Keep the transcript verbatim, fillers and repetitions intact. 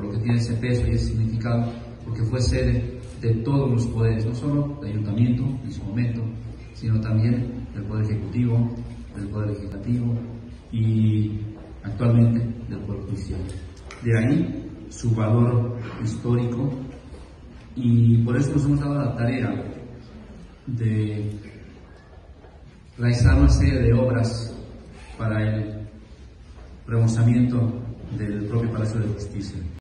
por lo que tiene ese peso y ese significado, porque fue sede de todos los poderes, no solo del ayuntamiento en su momento, sino también del Poder Ejecutivo, del Poder Legislativo y actualmente del Poder Judicial. De ahí su valor histórico, y por eso nos hemos dado la tarea de realizar una serie de obras para el remozamiento del propio Palacio de Justicia.